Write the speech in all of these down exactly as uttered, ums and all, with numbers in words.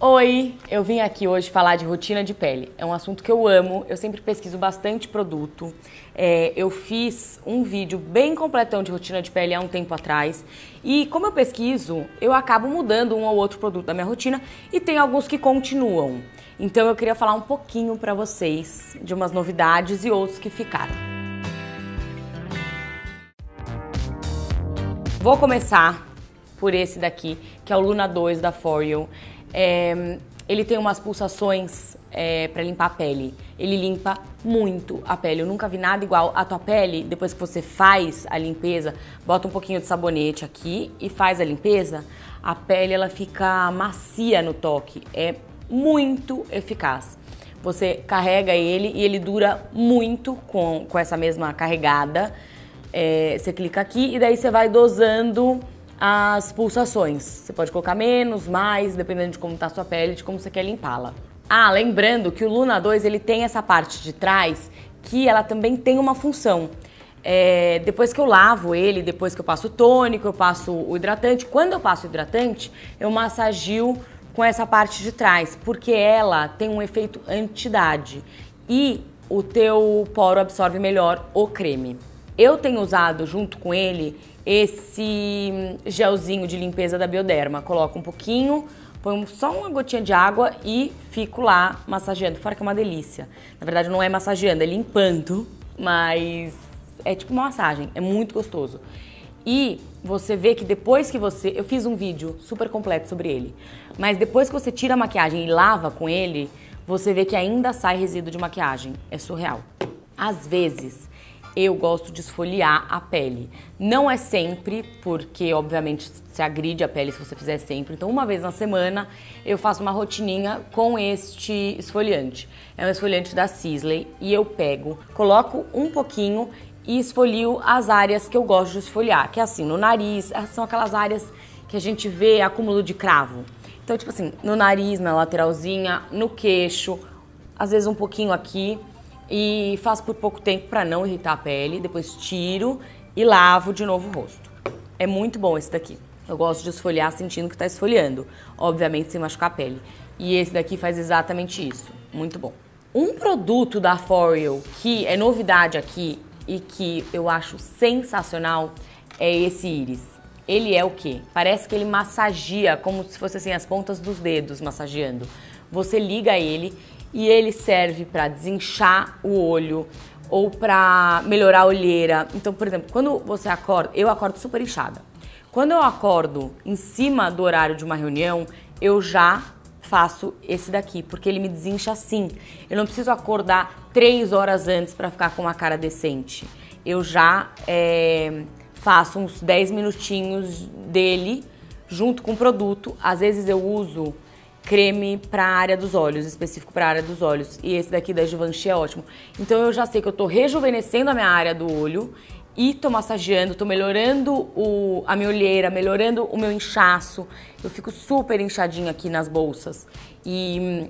Oi, eu vim aqui hoje falar de rotina de pele. É um assunto que eu amo, eu sempre pesquiso bastante produto. É, eu fiz um vídeo bem completão de rotina de pele há um tempo atrás. E como eu pesquiso, eu acabo mudando um ou outro produto da minha rotina e tem alguns que continuam. Então eu queria falar um pouquinho pra vocês de umas novidades e outros que ficaram. Vou começar por esse daqui, que é o Luna dois da Foreo. É, ele tem umas pulsações é, para limpar a pele. Ele limpa muito a pele. Eu nunca vi nada igual. A tua pele, depois que você faz a limpeza, bota um pouquinho de sabonete aqui e faz a limpeza, a pele ela fica macia no toque. É muito eficaz. Você carrega ele e ele dura muito com, com essa mesma carregada. É, você clica aqui e daí você vai dosando as pulsações. Você pode colocar menos, mais, dependendo de como tá a sua pele, de como você quer limpá-la. Ah, lembrando que o Luna dois ele tem essa parte de trás que ela também tem uma função. É, depois que eu lavo ele, depois que eu passo o tônico, eu passo o hidratante. Quando eu passo o hidratante, eu massagio com essa parte de trás, porque ela tem um efeito anti-idade e o teu poro absorve melhor o creme. Eu tenho usado junto com ele esse gelzinho de limpeza da Bioderma. Coloco um pouquinho, ponho só uma gotinha de água e fico lá massageando. Fora que é uma delícia. Na verdade não é massageando, é limpando, mas é tipo uma massagem, é muito gostoso. E você vê que depois que você... Eu fiz um vídeo super completo sobre ele, mas depois que você tira a maquiagem e lava com ele, você vê que ainda sai resíduo de maquiagem. É surreal. Às vezes eu gosto de esfoliar a pele. Não é sempre, porque obviamente se agride a pele se você fizer sempre. Então uma vez na semana eu faço uma rotininha com este esfoliante. É um esfoliante da Sisley e eu pego, coloco um pouquinho e esfolio as áreas que eu gosto de esfoliar. Que é assim, no nariz, são aquelas áreas que a gente vê acúmulo de cravo. Então tipo assim, no nariz, na lateralzinha, no queixo, às vezes um pouquinho aqui. E faço por pouco tempo para não irritar a pele, depois tiro e lavo de novo o rosto. É muito bom esse daqui. Eu gosto de esfoliar sentindo que tá esfoliando, obviamente sem machucar a pele. E esse daqui faz exatamente isso, muito bom. Um produto da Foreo que é novidade aqui e que eu acho sensacional é esse íris. Ele é o quê? Parece que ele massageia, como se fosse assim as pontas dos dedos massageando. Você liga ele e ele serve para desinchar o olho ou para melhorar a olheira. Então, por exemplo, quando você acorda, eu acordo super inchada. Quando eu acordo em cima do horário de uma reunião, eu já faço esse daqui, porque ele me desincha assim. Eu não preciso acordar três horas antes para ficar com uma cara decente. Eu já é, faço uns dez minutinhos dele junto com o produto. Às vezes eu uso creme para a área dos olhos, específico para a área dos olhos. E esse daqui da Givenchy é ótimo. Então eu já sei que eu tô rejuvenescendo a minha área do olho e tô massageando, tô melhorando o, a minha olheira, melhorando o meu inchaço. Eu fico super inchadinha aqui nas bolsas. E hum,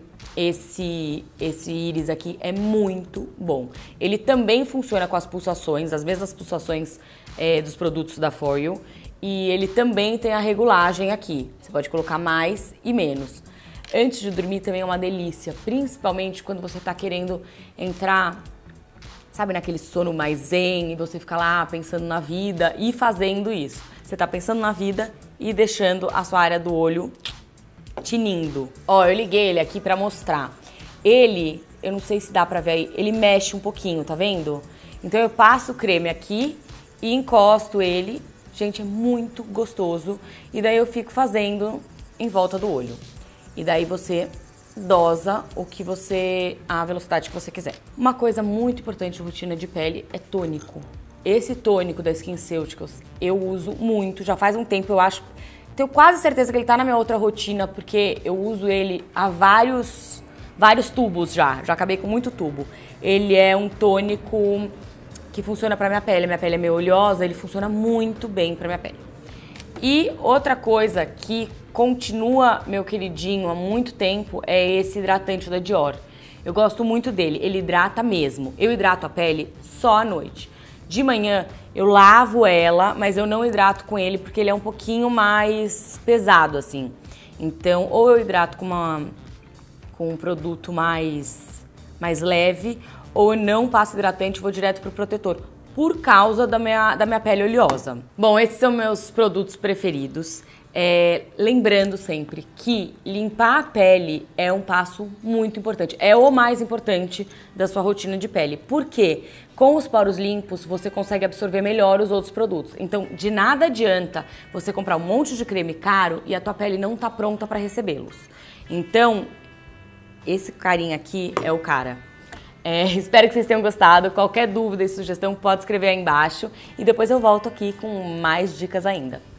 esse, esse íris aqui é muito bom. Ele também funciona com as pulsações, as mesmas pulsações é, dos produtos da Foreo. E ele também tem a regulagem aqui. Você pode colocar mais e menos. Antes de dormir também é uma delícia, principalmente quando você tá querendo entrar, sabe, naquele sono mais zen e você fica lá pensando na vida e fazendo isso. Você tá pensando na vida e deixando a sua área do olho tinindo. Ó, eu liguei ele aqui pra mostrar. Ele, eu não sei se dá pra ver aí, ele mexe um pouquinho, tá vendo? Então eu passo o creme aqui e encosto ele. Gente, é muito gostoso. E daí eu fico fazendo em volta do olho. E daí você dosa o que você, a velocidade que você quiser. Uma coisa muito importante de rotina de pele é tônico. Esse tônico da SkinCeuticals eu uso muito, já faz um tempo, eu acho. Tenho quase certeza que ele tá na minha outra rotina, porque eu uso ele há vários, vários tubos já. Já acabei com muito tubo. Ele é um tônico que funciona pra minha pele. Minha pele é meio oleosa, ele funciona muito bem pra minha pele. E outra coisa que continua, meu queridinho, há muito tempo é esse hidratante da Dior. Eu gosto muito dele, ele hidrata mesmo. Eu hidrato a pele só à noite. De manhã eu lavo ela, mas eu não hidrato com ele porque ele é um pouquinho mais pesado, assim. Então, ou eu hidrato com, uma, com um produto mais, mais leve, ou eu não passo hidratante e vou direto pro protetor, por causa da minha, da minha pele oleosa. Bom, esses são meus produtos preferidos. É, lembrando sempre que limpar a pele é um passo muito importante, é o mais importante da sua rotina de pele, porque com os poros limpos você consegue absorver melhor os outros produtos. Então, de nada adianta você comprar um monte de creme caro e a tua pele não tá pronta para recebê-los. Então, esse carinha aqui é o cara. É, espero que vocês tenham gostado. Qualquer dúvida e sugestão pode escrever aí embaixo e depois eu volto aqui com mais dicas ainda.